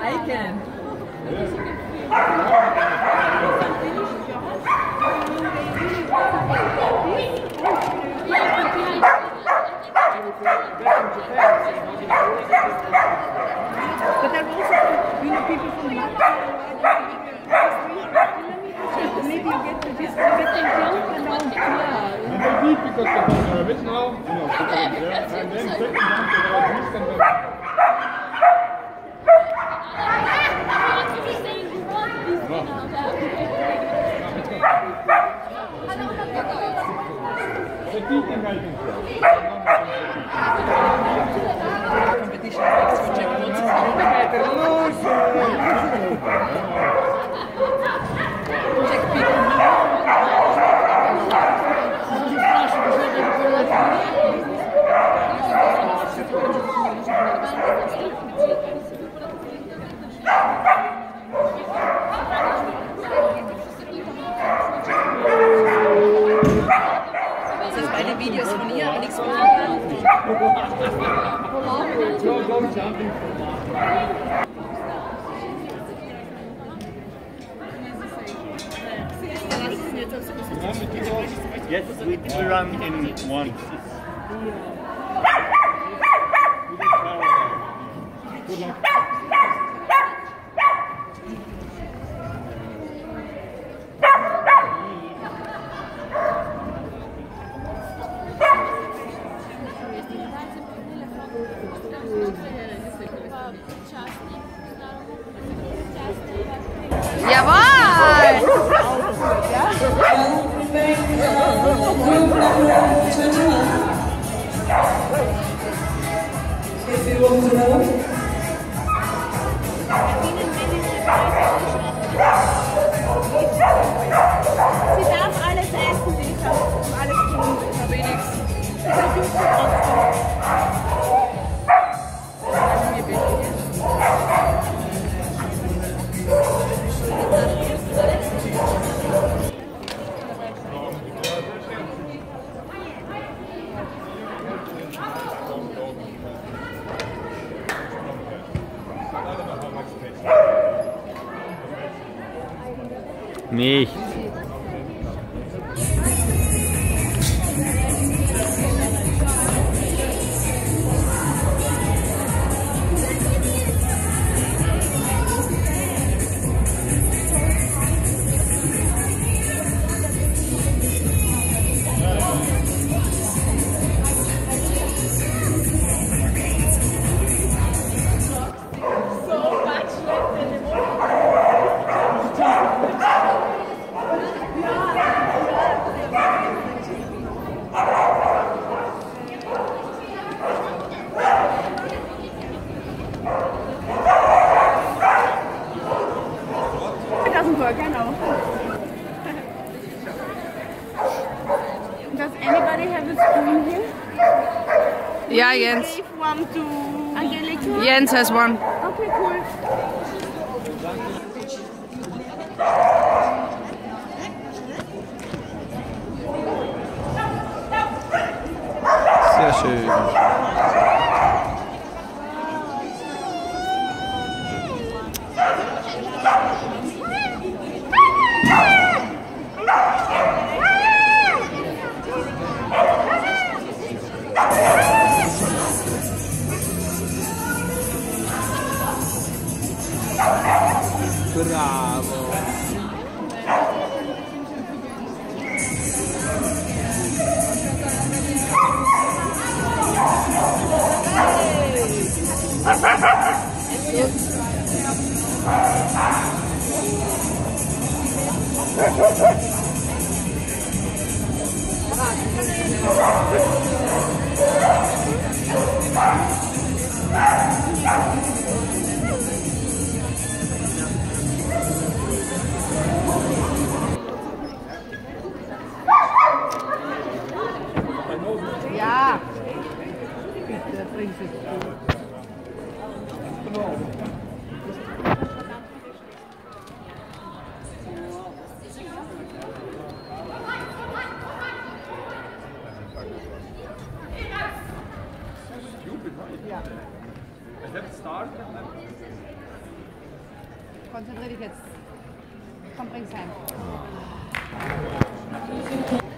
I can. But there are also, people from Latvia. Maybe you get to just get them jump around. Yeah. And they beat because they have original, and then second jump they have this and then. The beating I think so. Competition makes for Czech Beide Videos von ihr, aber nichts von ihr. Yes, we run in one. Good luck. If you want to know. Sie darf alles essen, sie darf alles tun, aber nichts. Nicht. Does anybody have a spoon here? Yeah, Jens. Give one to Angelika. Jens has one. Okay, cool. Sehr schön. Bravo. Ja. Is that start? konzentrier dich jetzt. Komm, bring's heim.